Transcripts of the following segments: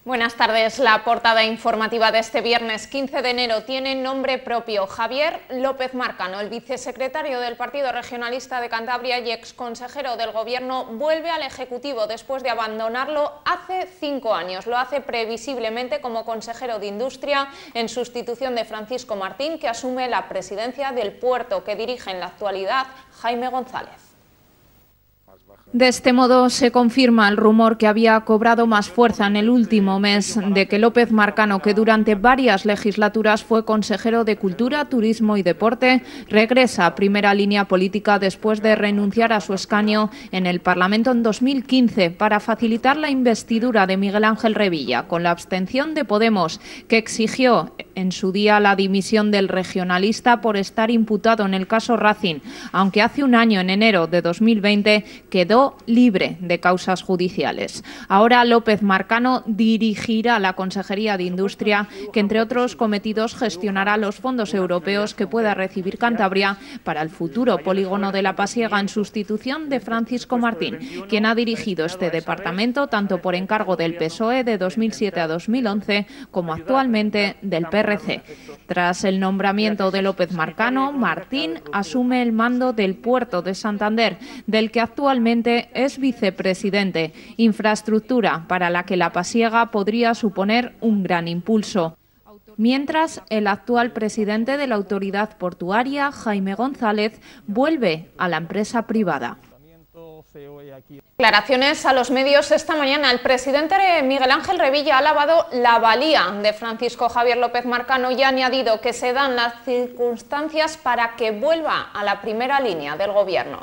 Buenas tardes. La portada informativa de este viernes 15 de enero tiene nombre propio. Javier López Marcano, el vicesecretario del Partido Regionalista de Cantabria y exconsejero del Gobierno, vuelve al Ejecutivo después de abandonarlo hace 5 años. Lo hace previsiblemente como consejero de Industria en sustitución de Francisco Martín, que asume la presidencia del puerto que dirige en la actualidad Jaime González. De este modo se confirma el rumor que había cobrado más fuerza en el último mes de que López Marcano, que durante varias legislaturas fue consejero de Cultura, Turismo y Deporte, regresa a primera línea política después de renunciar a su escaño en el Parlamento en 2015 para facilitar la investidura de Miguel Ángel Revilla, con la abstención de Podemos, que exigió en su día la dimisión del regionalista por estar imputado en el caso Racing, aunque hace un año, en enero de 2020, quedó libre de causas judiciales. Ahora López Marcano dirigirá la Consejería de Industria, que entre otros cometidos gestionará los fondos europeos que pueda recibir Cantabria para el futuro polígono de La Pasiega, en sustitución de Francisco Martín, quien ha dirigido este departamento tanto por encargo del PSOE de 2007 a 2011 como actualmente del PRC. Tras el nombramiento de López Marcano, Martín asume el mando del puerto de Santander, del que actualmente es vicepresidente, infraestructura para la que La Pasiega podría suponer un gran impulso. Mientras, el actual presidente de la autoridad portuaria, Jaime González, vuelve a la empresa privada. Declaraciones a los medios esta mañana. El presidente Miguel Ángel Revilla ha alabado la valía de Francisco Javier López Marcano y ha añadido que se dan las circunstancias para que vuelva a la primera línea del Gobierno.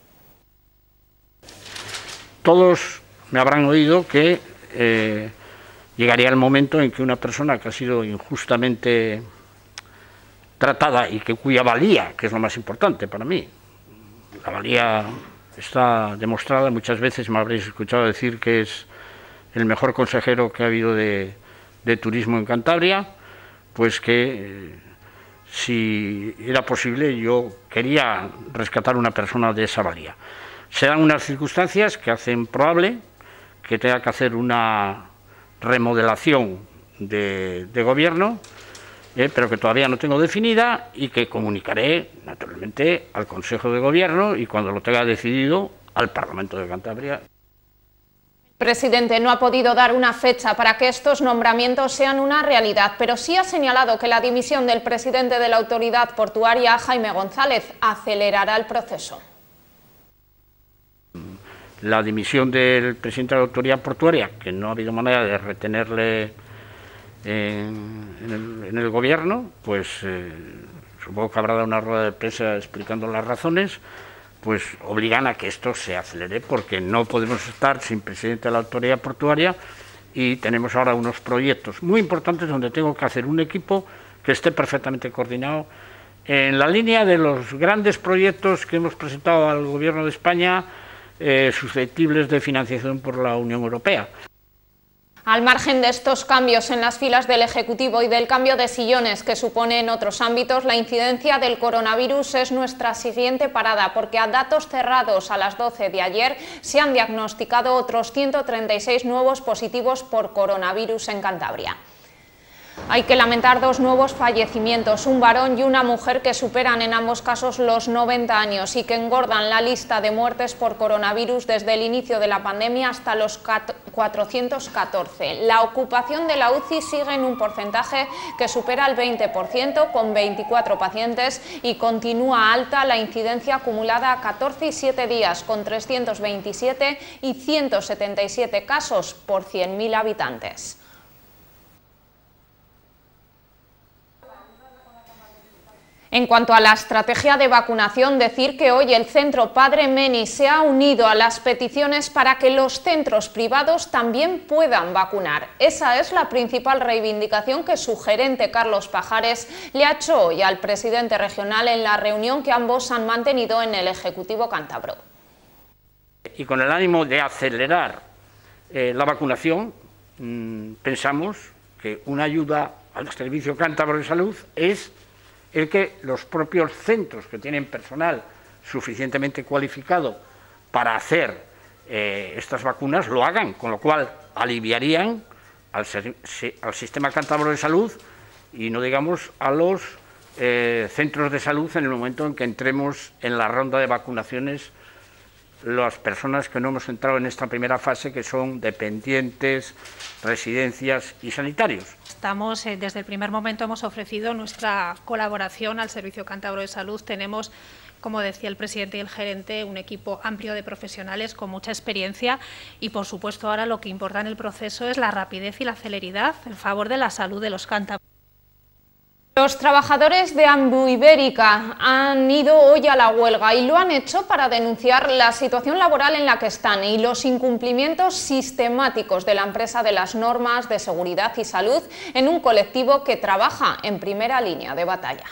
Todos me habrán oído que llegaría el momento en que una persona que ha sido injustamente tratada y cuya valía, que es lo más importante para mí, la valía está demostrada, muchas veces me habréis escuchado decir que es el mejor consejero que ha habido de turismo en Cantabria, pues que si era posible yo quería rescatar una persona de esa valía. Se dan unas circunstancias que hacen probable que tenga que hacer una remodelación de gobierno, pero que todavía no tengo definida y que comunicaré naturalmente al Consejo de Gobierno y cuando lo tenga decidido al Parlamento de Cantabria. El presidente no ha podido dar una fecha para que estos nombramientos sean una realidad, pero sí ha señalado que la dimisión del presidente de la autoridad portuaria, Jaime González, acelerará el proceso. La dimisión del presidente de la autoridad portuaria, que no ha habido manera de retenerle en el gobierno, pues supongo que habrá dado una rueda de prensa explicando las razones, pues obligan a que esto se acelere, porque no podemos estar sin presidente de la autoridad portuaria y tenemos ahora unos proyectos muy importantes donde tengo que hacer un equipo que esté perfectamente coordinado en la línea de los grandes proyectos que hemos presentado al Gobierno de España, susceptibles de financiación por la Unión Europea. Al margen de estos cambios en las filas del Ejecutivo y del cambio de sillones que supone en otros ámbitos, la incidencia del coronavirus es nuestra siguiente parada, porque a datos cerrados a las 12 de ayer se han diagnosticado otros 136 nuevos positivos por coronavirus en Cantabria. Hay que lamentar 2 nuevos fallecimientos, un varón y una mujer que superan en ambos casos los 90 años y que engordan la lista de muertes por coronavirus desde el inicio de la pandemia hasta los 414. La ocupación de la UCI sigue en un porcentaje que supera el 20%, con 24 pacientes, y continúa alta la incidencia acumulada a 14 y 7 días, con 327 y 177 casos por 100.000 habitantes. En cuanto a la estrategia de vacunación, decir que hoy el Centro Padre Meni se ha unido a las peticiones para que los centros privados también puedan vacunar. Esa es la principal reivindicación que su gerente Carlos Pajares le ha hecho hoy al presidente regional en la reunión que ambos han mantenido en el Ejecutivo cántabro. Y con el ánimo de acelerar la vacunación, pensamos que una ayuda al Servicio Cántabro de Salud es el que los propios centros que tienen personal suficientemente cualificado para hacer estas vacunas lo hagan, con lo cual aliviarían al sistema cántabro de salud y no digamos a los centros de salud en el momento en que entremos en la ronda de vacunaciones las personas que no hemos entrado en esta primera fase, que son dependientes, residencias y sanitarios. Estamos, desde el primer momento hemos ofrecido nuestra colaboración al Servicio Cántabro de Salud. Tenemos, como decía el presidente y el gerente, un equipo amplio de profesionales con mucha experiencia y, por supuesto, ahora lo que importa en el proceso es la rapidez y la celeridad en favor de la salud de los cántabros. Los trabajadores de Ambuibérica han ido hoy a la huelga y lo han hecho para denunciar la situación laboral en la que están y los incumplimientos sistemáticos de la empresa de las normas de seguridad y salud en un colectivo que trabaja en primera línea de batalla.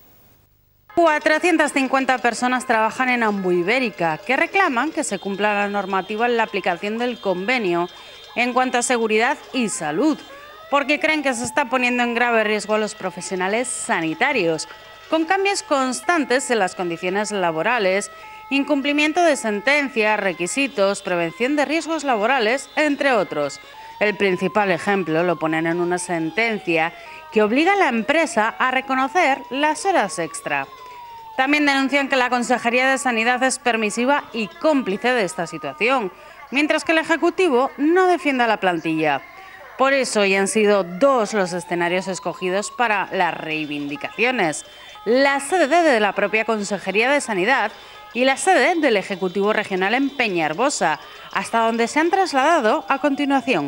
450 personas trabajan en Ambuibérica, que reclaman que se cumpla la normativa en la aplicación del convenio en cuanto a seguridad y salud, porque creen que se está poniendo en grave riesgo a los profesionales sanitarios, con cambios constantes en las condiciones laborales, incumplimiento de sentencias, requisitos, prevención de riesgos laborales, entre otros. El principal ejemplo lo ponen en una sentencia que obliga a la empresa a reconocer las horas extra. También denuncian que la Consejería de Sanidad es permisiva y cómplice de esta situación, mientras que el Ejecutivo no defiende a la plantilla. Por eso ya han sido 2 los escenarios escogidos para las reivindicaciones: la sede de la propia Consejería de Sanidad y la sede del Ejecutivo Regional en Peñarbosa, hasta donde se han trasladado a continuación.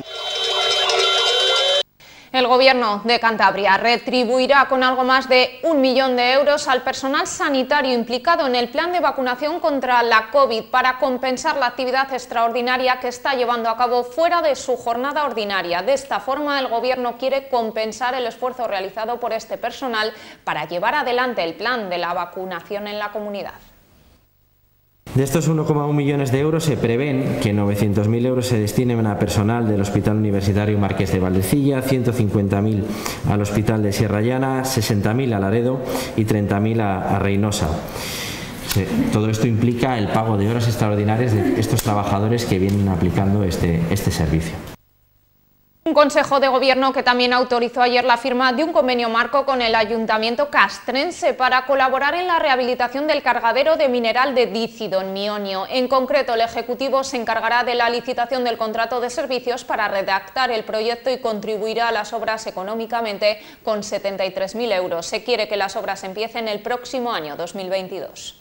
El Gobierno de Cantabria retribuirá con algo más de 1 millón de euros al personal sanitario implicado en el plan de vacunación contra la COVID para compensar la actividad extraordinaria que está llevando a cabo fuera de su jornada ordinaria. De esta forma, el Gobierno quiere compensar el esfuerzo realizado por este personal para llevar adelante el plan de la vacunación en la comunidad. De estos 1,1 millones de euros se prevén que 900.000 euros se destinen a personal del Hospital Universitario Marqués de Valdecilla, 150.000 al Hospital de Sierra Llana, 60.000 a Laredo y 30.000 a Reynosa. Todo esto implica el pago de horas extraordinarias de estos trabajadores que vienen aplicando este servicio. Un Consejo de Gobierno que también autorizó ayer la firma de un convenio marco con el Ayuntamiento castrense para colaborar en la rehabilitación del cargadero de mineral de dícido en Mionio. En concreto, el Ejecutivo se encargará de la licitación del contrato de servicios para redactar el proyecto y contribuirá a las obras económicamente con 73.000 euros. Se quiere que las obras empiecen el próximo año 2022.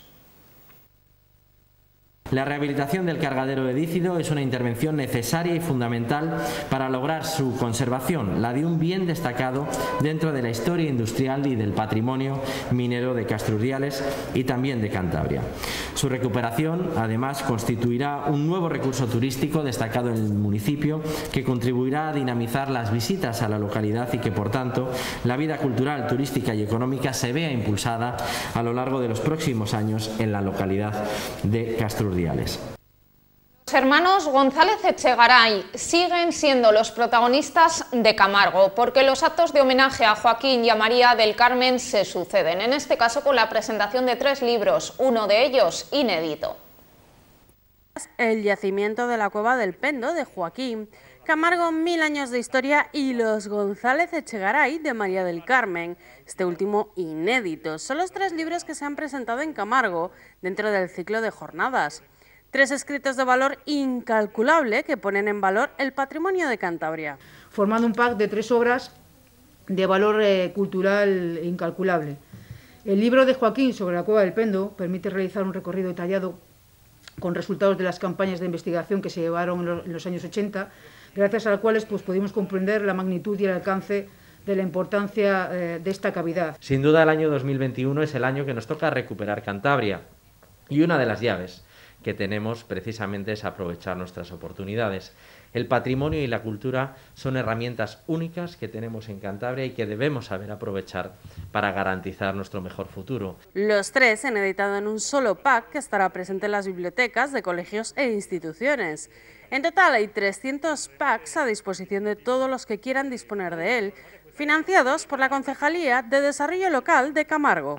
La rehabilitación del cargadero de dícido es una intervención necesaria y fundamental para lograr su conservación, la de un bien destacado dentro de la historia industrial y del patrimonio minero de Castrurdiales y también de Cantabria. Su recuperación, además, constituirá un nuevo recurso turístico destacado en el municipio que contribuirá a dinamizar las visitas a la localidad y que, por tanto, la vida cultural, turística y económica se vea impulsada a lo largo de los próximos años en la localidad de Castrurdiales. Los hermanos González Echegaray siguen siendo los protagonistas de Camargo, porque los actos de homenaje a Joaquín y a María del Carmen se suceden, en este caso con la presentación de 3 libros, uno de ellos inédito. El yacimiento de la Cueva del Pendo, de Joaquín, Camargo, 1000 años de historia, y los González Echegaray, de María del Carmen, este último inédito. Son los 3 libros que se han presentado en Camargo dentro del ciclo de jornadas. 3 escritos de valor incalculable que ponen en valor el patrimonio de Cantabria. Formando un pack de 3 obras de valor cultural incalculable. El libro de Joaquín sobre la Cueva del Pendo permite realizar un recorrido detallado con resultados de las campañas de investigación que se llevaron en los años 80, gracias a las cuales pudimos comprender la magnitud y el alcance de la importancia de esta cavidad. Sin duda, el año 2021 es el año que nos toca recuperar Cantabria, y una de las llaves que tenemos precisamente es aprovechar nuestras oportunidades. El patrimonio y la cultura son herramientas únicas que tenemos en Cantabria y que debemos saber aprovechar para garantizar nuestro mejor futuro. Los 3 se han editado en un solo pack que estará presente en las bibliotecas de colegios e instituciones. En total hay 300 packs a disposición de todos los que quieran disponer de él, financiados por la Concejalía de Desarrollo Local de Camargo.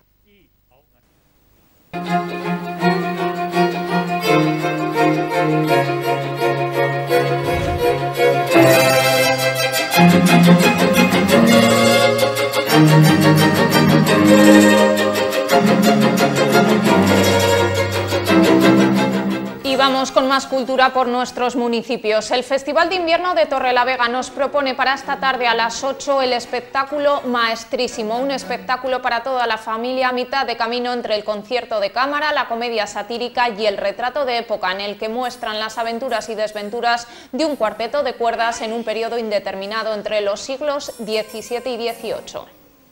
Y vamos con más cultura por nuestros municipios. El Festival de Invierno de Torrelavega nos propone para esta tarde a las 8 el espectáculo Maestrísimo, un espectáculo para toda la familia a mitad de camino entre el concierto de cámara, la comedia satírica y el retrato de época, en el que muestran las aventuras y desventuras de un cuarteto de cuerdas en un periodo indeterminado entre los siglos XVII y XVIII.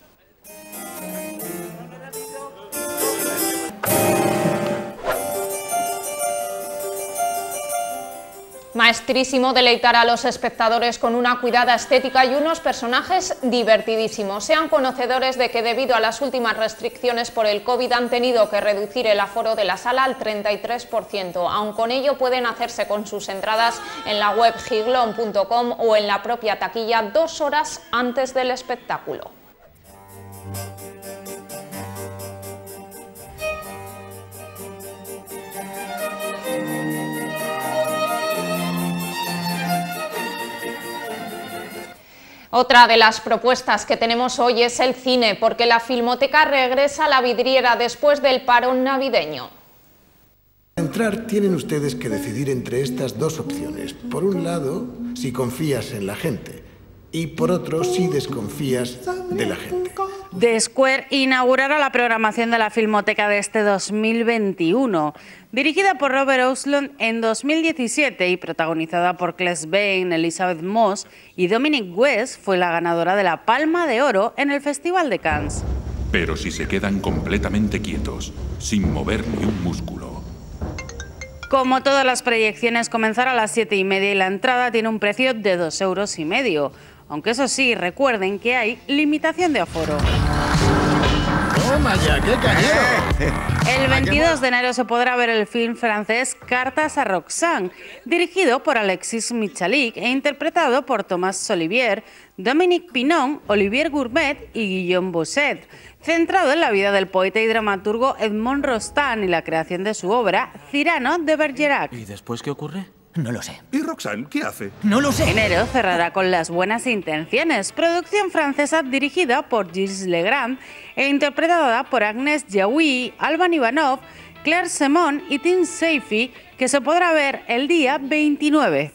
Maestrísimo deleitará a los espectadores con una cuidada estética y unos personajes divertidísimos. Sean conocedores de que debido a las últimas restricciones por el COVID han tenido que reducir el aforo de la sala al 33%. Aun con ello pueden hacerse con sus entradas en la web giglon.com o en la propia taquilla 2 horas antes del espectáculo. Otra de las propuestas que tenemos hoy es el cine, porque la Filmoteca regresa a la vidriera después del parón navideño. Para entrar tienen ustedes que decidir entre estas dos opciones. Por un lado, si confías en la gente, y por otro, si desconfías de la gente. The Square inaugurará la programación de la Filmoteca de este 2021. Dirigida por Robert Oslund en 2017 y protagonizada por Claes Bang, Elizabeth Moss y Dominic West, fue la ganadora de la Palma de Oro en el Festival de Cannes. Pero si se quedan completamente quietos, sin mover ni un músculo. Como todas las proyecciones, comenzará a las 7:30 y la entrada tiene un precio de 2,5 €. Aunque eso sí, recuerden que hay limitación de aforo. ¡Toma ya, qué cañero! El 22 de enero se podrá ver el film francés Cartas a Roxane, dirigido por Alexis Michalik e interpretado por Thomas Olivier, Dominique Pinon, Olivier Gourmet y Guillaume Bosset, centrado en la vida del poeta y dramaturgo Edmond Rostand y la creación de su obra Cyrano de Bergerac. ¿Y después qué ocurre? No lo sé. ¿Y Roxane qué hace? No lo sé. Enero cerrará con Las buenas intenciones, producción francesa dirigida por Gilles Legrand e interpretada por Agnès Jaoui, Alban Ivanov, Claire Simon y Tim Seifi, que se podrá ver el día 29.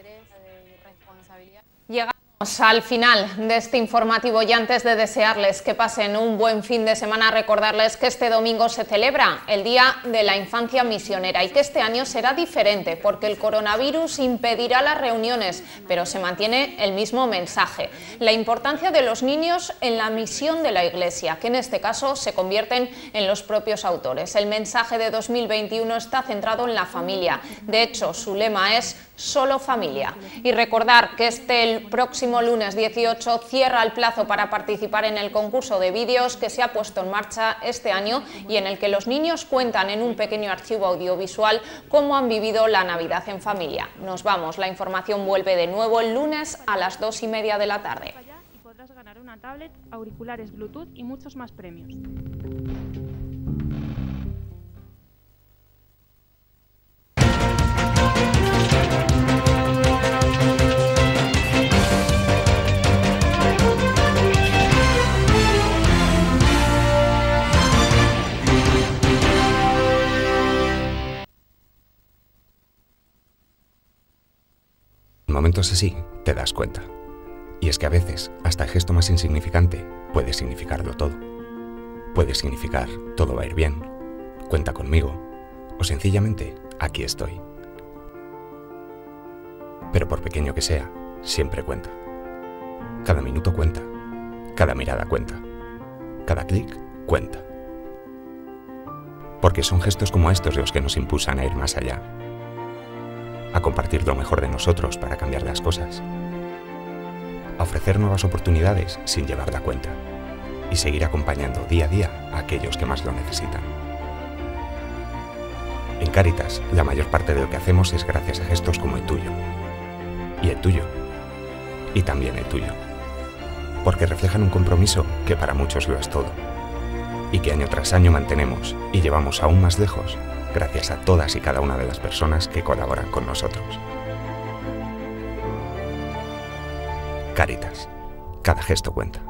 Llegamos al final de este informativo y antes de desearles que pasen un buen fin de semana, recordarles que este domingo se celebra el Día de la Infancia Misionera y que este año será diferente porque el coronavirus impedirá las reuniones, pero se mantiene el mismo mensaje: la importancia de los niños en la misión de la Iglesia, que en este caso se convierten en los propios autores. El mensaje de 2021 está centrado en la familia. De hecho, su lema es Solo Familia. Y recordar que el próximo lunes 18 cierra el plazo para participar en el concurso de vídeos que se ha puesto en marcha este año y en el que los niños cuentan en un pequeño archivo audiovisual cómo han vivido la Navidad en familia. Nos vamos, la información vuelve de nuevo el lunes a las 2:30 de la tarde. Y podrás ganar una tablet, auriculares Bluetooth y muchos más premios. En momentos así, te das cuenta. Y es que a veces, hasta el gesto más insignificante puede significarlo todo. Puede significar todo va a ir bien, cuenta conmigo, o sencillamente aquí estoy. Pero por pequeño que sea, siempre cuenta. Cada minuto cuenta, cada mirada cuenta, cada clic cuenta. Porque son gestos como estos los que nos impulsan a ir más allá, a compartir lo mejor de nosotros para cambiar las cosas, a ofrecer nuevas oportunidades sin llevar la cuenta y seguir acompañando día a día a aquellos que más lo necesitan. En Cáritas, la mayor parte de lo que hacemos es gracias a gestos como el tuyo, y el tuyo, y también el tuyo, porque reflejan un compromiso que para muchos lo es todo, y que año tras año mantenemos y llevamos aún más lejos gracias a todas y cada una de las personas que colaboran con nosotros. Cáritas. Cada gesto cuenta.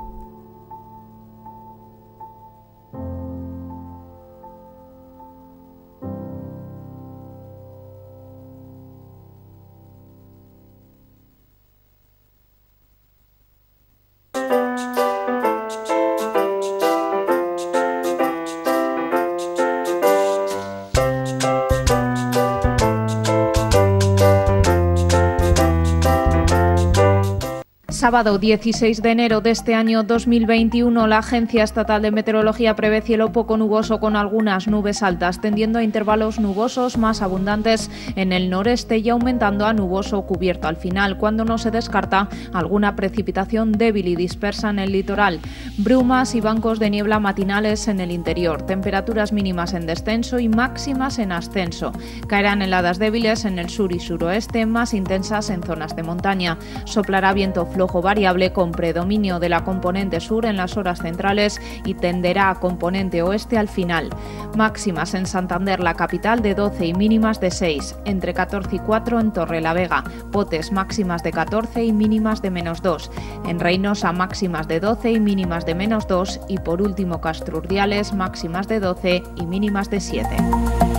Sábado 16 de enero de este año 2021, la Agencia Estatal de Meteorología prevé cielo poco nuboso con algunas nubes altas, tendiendo a intervalos nubosos más abundantes en el noreste y aumentando a nuboso cubierto al final, cuando no se descarta alguna precipitación débil y dispersa en el litoral. Brumas y bancos de niebla matinales en el interior, temperaturas mínimas en descenso y máximas en ascenso. Caerán heladas débiles en el sur y suroeste, más intensas en zonas de montaña. Soplará viento flojo variable con predominio de la componente sur en las horas centrales y tenderá a componente oeste al final. Máximas en Santander, la capital, de 12 y mínimas de 6, entre 14 y 4 en Torrelavega, Potes máximas de 14 y mínimas de -2, en Reynosa máximas de 12 y mínimas de -2 y por último Castro Urdiales máximas de 12 y mínimas de 7.